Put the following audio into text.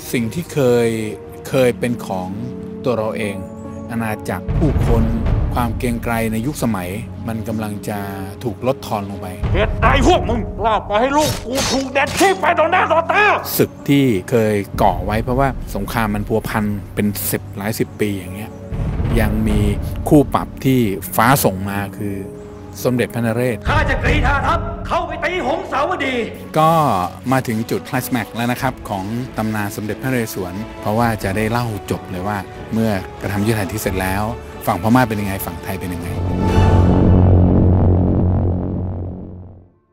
สิ่งที่เคยเป็นของตัวเราเองอาณาจักรผู้คนความเกรียงไกรในยุคสมัยมันกำลังจะถูกลดทอนลงไปเหตุใดพวกมึงล่าปล่อยให้ลูกกูถูกแดดขี้ไปต่อหน้าต่อตาศึกที่เคยก่อไว้เพราะว่าสงครามมันพัวพันเป็นหลายสิบปีอย่างเงี้ยยังมีคู่ปรับที่ฟ้าส่งมาคือสมเด็จพระนเรศข้าจะกรีธาทัพเข้าไปตีหงสาวดีก็มาถึงจุดไคลแม็กซ์แล้วนะครับของตำนานสมเด็จพระนเรศวรเพราะว่าจะได้เล่าจบเลยว่าเมื่อกระทำยุทธหัตถีเสร็จแล้วฝั่งพม่าเป็นยังไงฝั่งไทยเป็นยังไง